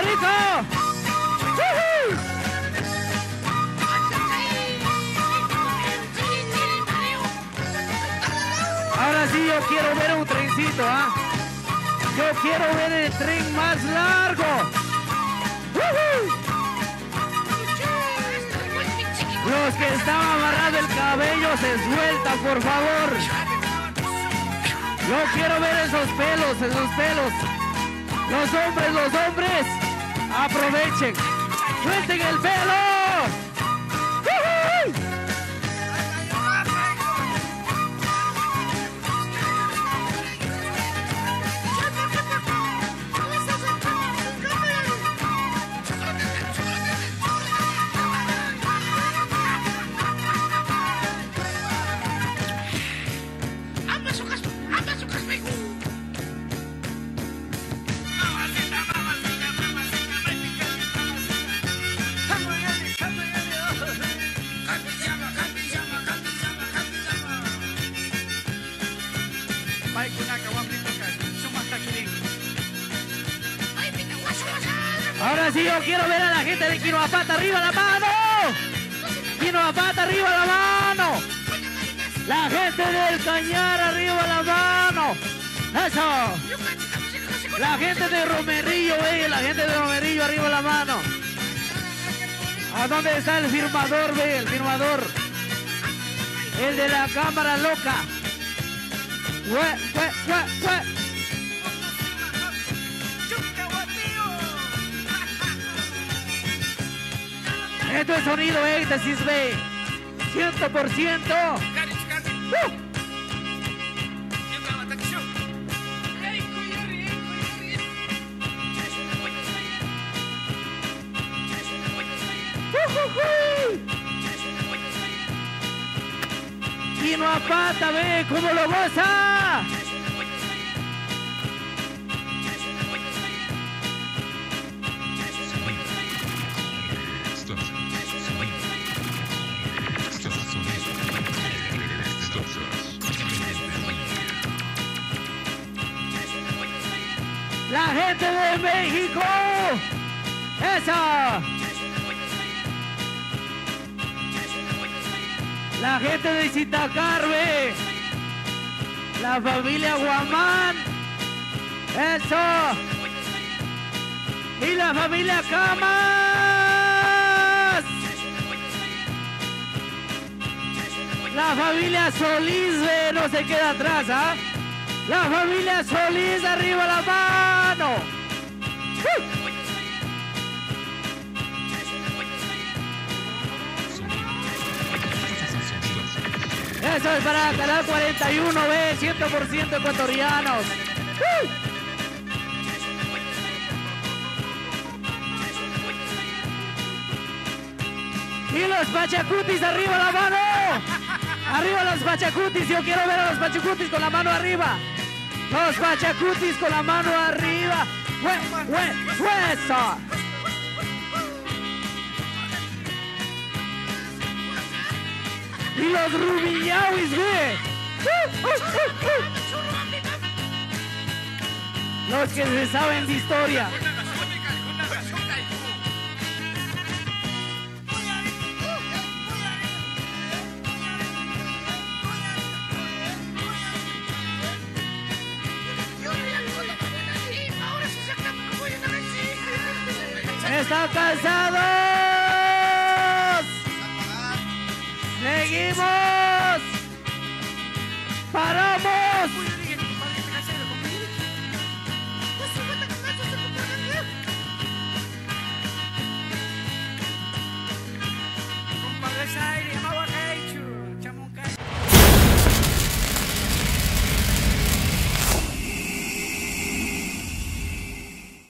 rico! Ahora sí yo quiero ver un trencito, ¿ah? Yo quiero ver el tren más largo. Los que están amarrando el cabello se sueltan, por favor. Yo quiero ver esos pelos. Los hombres, aprovechen. Suelten el pelo. Ahora sí yo quiero ver a la gente de Quinoapata, arriba la mano. Quinoapata, arriba la mano. La gente del Cañar, arriba la mano. Eso. La gente de Romerillo, la gente de Romerillo, arriba la mano. ¿A dónde está el firmador, el firmador? El de la cámara loca. Esto es sonido éxtasis, ve. 100%. Quinoapata, ve cómo lo goza. La gente de México. ¡Esa! La gente de Zitacarbe. La familia Guamán. ¡Eso! Y la familia Camas. La familia Solís, no se queda atrás, ¿ah? La familia Solís, arriba la mano. Eso es para Canal 41, 100% ecuatorianos. Y los pachacutis, arriba la mano. Arriba los pachacutis, yo quiero ver a los pachacutis con la mano arriba. Los pachacutis con la mano arriba. ¡Eso! Y los rubiñauis, ve. Los que se saben de historia. ¿Están cansados? Seguimos. Paramos.